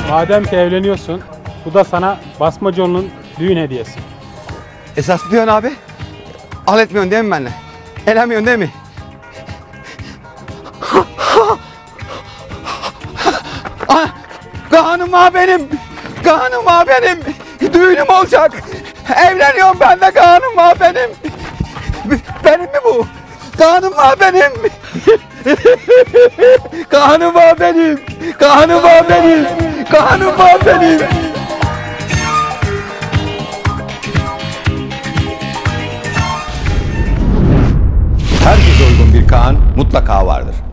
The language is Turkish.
Madem ki evleniyorsun, bu da sana Basmacıoğlu'nun düğün hediyesi. Esas diyorsun abi. Al etmiyorsun değil mi benimle? Elemiyorsun değil mi? Kaan'ım ha benim. Kaan'ım ha benim. Düğünüm olacak. Evleniyorum ben de, Kaan'ım ha benim. Benim mi bu? Kaan'ım ha benim. Kaan'ım ha benim. Kaan'ım ha benim. Kaan'ım ha benim. Herkese uygun bir Kaan mutlaka vardır.